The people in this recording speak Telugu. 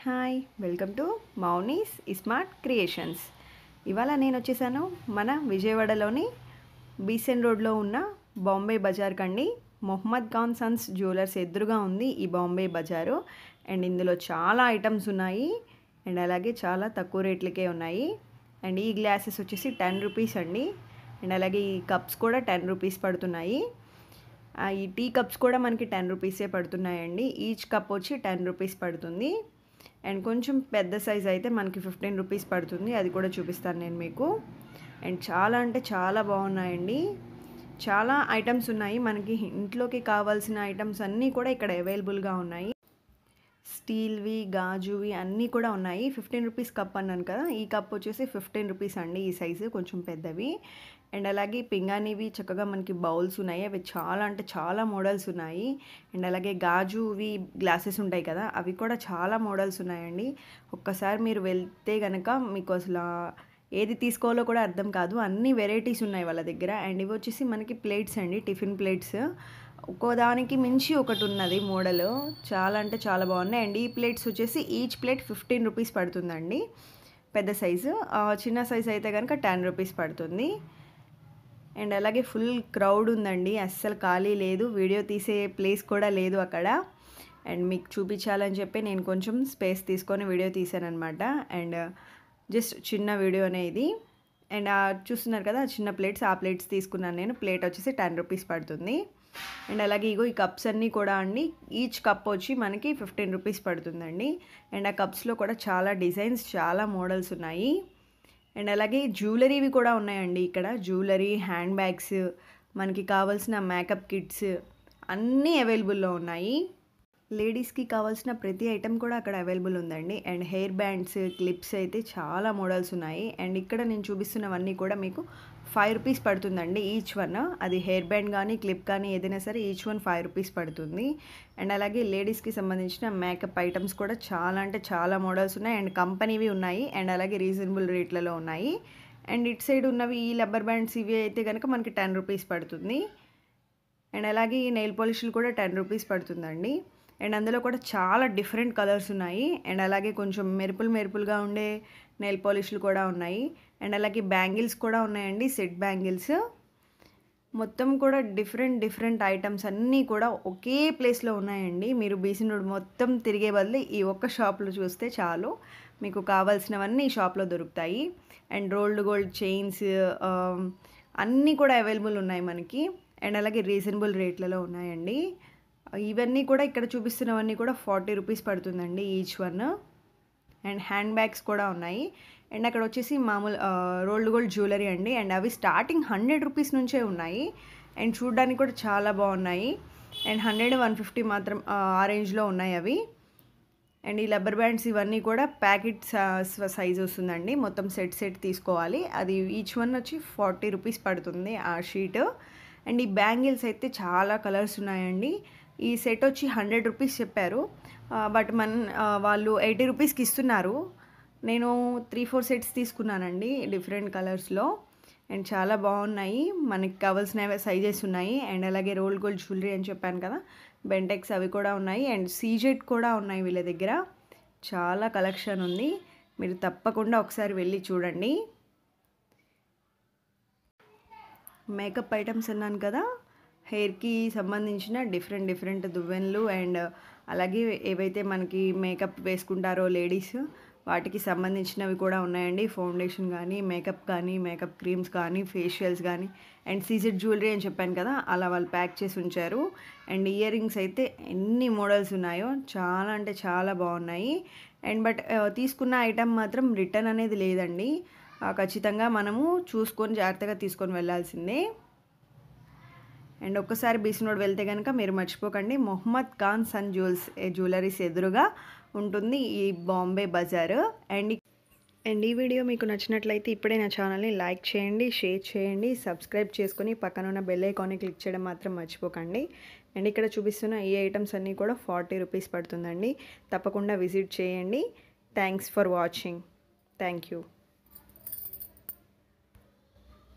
Hi welcome to Mouni's smart creations. ఇవాళ నేను వచ్చేసాను మన విజయవాడలోని బీసెన్ రోడ్లో ఉన్న బాంబే బజార్ కండి. మొహమ్మద్ ఖాన్ సన్స్ జ్యువెలర్స్ ఎదురుగా ఉంది ఈ బాంబే బజారు. అండ్ ఇందులో చాలా ఐటమ్స్ ఉన్నాయి అండ్ అలాగే చాలా తక్కువ రేట్లకే ఉన్నాయి. అండ్ ఈ గ్లాసెస్ వచ్చేసి 10 రూపీస్ అండి. అండ్ అలాగే ఈ కప్స్ కూడా 10 రూపీస్ పడుతున్నాయి. ఈ టీ కప్స్ కూడా మనకి 10 రూపీసే పడుతున్నాయండి. ఈచ్ కప్ వచ్చి 10 రూపీస్ పడుతుంది. అండ్ కొంచెం పెద్ద సైజ్ అయితే మనకి 15 రూపీస్ పడుతుంది. అది కూడా చూపిస్తాను నేను మీకు. అండ్ చాలా అంటే చాలా బాగున్నాయండి. చాలా ఐటమ్స్ ఉన్నాయి. మనకి ఇంట్లోకి కావాల్సిన ఐటమ్స్ అన్నీ కూడా ఇక్కడ అవైలబుల్గా ఉన్నాయి. స్టీల్వి, గాజువి అన్నీ కూడా ఉన్నాయి. 15 రూపీస్ కప్ అన్నాను కదా, ఈ కప్ వచ్చేసి 15 రూపీస్ అండి. ఈ సైజు కొంచెం పెద్దవి. అండ్ అలాగే పింగాణివి చక్కగా మనకి బౌల్స్ ఉన్నాయి. అవి చాలా అంటే చాలా మోడల్స్ ఉన్నాయి. అండ్ అలాగే గాజువి గ్లాసెస్ ఉంటాయి కదా, అవి కూడా చాలా మోడల్స్ ఉన్నాయండి. ఒక్కసారి మీరు వెళ్తే కనుక మీకు అసలు ఏది తీసుకోవాలో కూడా అర్థం కాదు. అన్ని వెరైటీస్ ఉన్నాయి వాళ్ళ దగ్గర. అండ్ ఇవి వచ్చేసి మనకి ప్లేట్స్ అండి, టిఫిన్ ప్లేట్స్. ఒక్కోదానికి మించి ఒకటి ఉన్నది మోడల్. చాలా అంటే చాలా బాగున్నాయి. అండ్ ఈ ప్లేట్స్ వచ్చేసి ఈచ్ ప్లేట్ 15 రూపీస్ పడుతుందండి పెద్ద సైజు. చిన్న సైజు అయితే కనుక 10 రూపీస్ పడుతుంది. అండ్ అలాగే ఫుల్ క్రౌడ్ ఉందండి, అస్సలు ఖాళీ లేదు. వీడియో తీసే ప్లేస్ కూడా లేదు అక్కడ. అండ్ మీకు చూపించాలని చెప్పి నేను కొంచెం స్పేస్ తీసుకొని వీడియో తీసాను అనమాట. అండ్ జస్ట్ చిన్న వీడియో అనేది. అండ్ చూస్తున్నారు కదా చిన్న ప్లేట్స్, ఆ ప్లేట్స్ తీసుకున్నాను నేను. ప్లేట్ వచ్చేసి 10 రూపీస్ పడుతుంది. అండ్ అలాగే ఇగో ఈ కప్స్ అన్నీ కూడా అండి, ఈచ్ కప్ వచ్చి మనకి 15 రూపీస్ పడుతుందండి. అండ్ ఆ కప్స్లో కూడా చాలా డిజైన్స్, చాలా మోడల్స్ ఉన్నాయి. అండ్ అలాగే జ్యువెలరీవి కూడా ఉన్నాయండి ఇక్కడ. జ్యువెలరీ, హ్యాండ్ బ్యాగ్స్, మనకి కావాల్సిన మేకప్ కిట్స్ అన్నీ అవైలబుల్లో ఉన్నాయి. లేడీస్కి కావాల్సిన ప్రతి ఐటెం కూడా అక్కడ అవైలబుల్ ఉందండి. అండ్ హెయిర్ బ్యాండ్స్, క్లిప్స్ అయితే చాలా మోడల్స్ ఉన్నాయి. అండ్ ఇక్కడ నేను చూపిస్తున్నవన్నీ కూడా మీకు 5 రూపీస్ పడుతుందండి ఈచ్ వన్. అది హెయిర్ బ్యాండ్ కానీ క్లిప్ కానీ ఏదైనా సరే ఈచ్ వన్ 5 రూపీస్ పడుతుంది. అండ్ అలాగే లేడీస్కి సంబంధించిన మేకప్ ఐటమ్స్ కూడా చాలా అంటే చాలా మోడల్స్ ఉన్నాయి. అండ్ కంపెనీవి ఉన్నాయి. అండ్ అలాగే రీజనబుల్ రేట్లలో ఉన్నాయి. అండ్ ఇటు సైడ్ ఉన్నవి ఈ రబ్బర్ బ్యాండ్స్ ఇవి అయితే కనుక మనకి 10 రూపీస్ పడుతుంది. అండ్ అలాగే ఈ నెయిల్ పాలిష్లు కూడా 10 రూపీస్ పడుతుందండి. అండ్ అందులో కూడా చాలా డిఫరెంట్ కలర్స్ ఉన్నాయి. అండ్ అలాగే కొంచెం మెరుపులుగా ఉండే నెయిల్ పాలిష్లు కూడా ఉన్నాయి. అండ్ అలాగే బ్యాంగిల్స్ కూడా ఉన్నాయండి, సెట్ బ్యాంగిల్స్. మొత్తం కూడా డిఫరెంట్ ఐటమ్స్ అన్నీ కూడా ఒకే ప్లేస్లో ఉన్నాయండి. మీరు బీసెన్ రోడ్ మొత్తం తిరిగే బదులు ఈ ఒక్క షాప్లో చూస్తే చాలు, మీకు కావాల్సినవన్నీ ఈ షాప్లో దొరుకుతాయి. అండ్ రోల్డ్ గోల్డ్ చైన్స్ అన్నీ కూడా అవైలబుల్ ఉన్నాయి మనకి. అండ్ అలాగే రీజనబుల్ రేట్లలో ఉన్నాయండి. ఇవన్నీ కూడా ఇక్కడ చూపిస్తున్నవన్నీ కూడా 40 రూపీస్ పడుతుందండి each one. And handbags కూడా ఉన్నాయి. అండ్ అక్కడ వచ్చేసి మామూలు రోల్డ్ గోల్డ్ జ్యువెలరీ అండి. అండ్ అవి స్టార్టింగ్ 100 రూపీస్ నుంచే ఉన్నాయి. అండ్ చూడడానికి కూడా చాలా బాగున్నాయి. అండ్ 100, 150 మాత్రం ఆ రేంజ్లో ఉన్నాయి అవి. అండ్ ఈ రబ్బర్ బ్యాండ్స్ ఇవన్నీ కూడా ప్యాకెట్ సైజ్ వస్తుందండి. మొత్తం సెట్ తీసుకోవాలి. అది ఈచ్ వన్ వచ్చి 40 రూపీస్ పడుతుంది ఆ షీట్. అండ్ ఈ బ్యాంగిల్స్ అయితే చాలా కలర్స్ ఉన్నాయండి. ఈ సెట్ వచ్చి 100 రూపీస్ చెప్పారు, బట్ వాళ్ళు 80 రూపీస్కి ఇస్తున్నారు. నేను 3-4 సెట్స్ తీసుకున్నానండి డిఫరెంట్ కలర్స్లో. అండ్ చాలా బాగున్నాయి. మనకి కావాల్సిన సైజెస్ ఉన్నాయి. అండ్ అలాగే రోల్ గోల్డ్ జ్యువెలరీ అని చెప్పాను కదా, బెంటెక్స్ అవి కూడా ఉన్నాయి. అండ్ సీజెట్ కూడా ఉన్నాయి వీళ్ళ దగ్గర. చాలా కలెక్షన్ ఉంది, మీరు తప్పకుండా ఒకసారి వెళ్ళి చూడండి. మేకప్ ఐటమ్స్ అన్నాను కదా, హెయిర్కి సంబంధించిన డిఫరెంట్ దువ్వెనలు అండ్ అలాగే ఏవైతే మనకి మేకప్ వేసుకుంటారో లేడీస్, వాటికి సంబంధించినవి కూడా ఉన్నాయండి. ఫౌండేషన్ కానీ, మేకప్ కానీ, మేకప్ క్రీమ్స్ కానీ, ఫేషియల్స్ కానీ. అండ్ సీజెడ్ జ్యువెలరీ అని చెప్పాను కదా, అలా వాళ్ళు ప్యాక్ చేసి ఉంచారు. అండ్ ఇయర్ రింగ్స్ అయితే ఎన్ని మోడల్స్ ఉన్నాయో, చాలా అంటే చాలా బాగున్నాయి. అండ్ బట్ తీసుకున్న ఐటమ్ మాత్రం రిటర్న్ అనేది లేదండి. ఖచ్చితంగా మనము చూసుకొని జాగ్రత్తగా తీసుకొని వెళ్ళాల్సిందే. అండ్ ఒక్కసారి బీసెన్ రోడ్ వెళ్తే కనుక మీరు మర్చిపోకండి, మొహమ్మద్ ఖాన్ సన్ జ్యువెలరీస్ ఎదురుగా ఉంటుంది ఈ బాంబే బజార్. అండ్ ఈ వీడియో మీకు నచ్చినట్లయితే ఇప్పుడే నా ఛానల్ని లైక్ చేయండి, షేర్ చేయండి, సబ్స్క్రైబ్ చేసుకొని పక్కన ఉన్న బెల్ ఐకాన్ని క్లిక్ చేయడం మాత్రం మర్చిపోకండి. అండ్ ఇక్కడ చూపిస్తున్న ఈ ఐటమ్స్ అన్నీ కూడా 40 రూపీస్ పడుతుందండి. తప్పకుండా విజిట్ చేయండి. Thanks for watching. Thank you.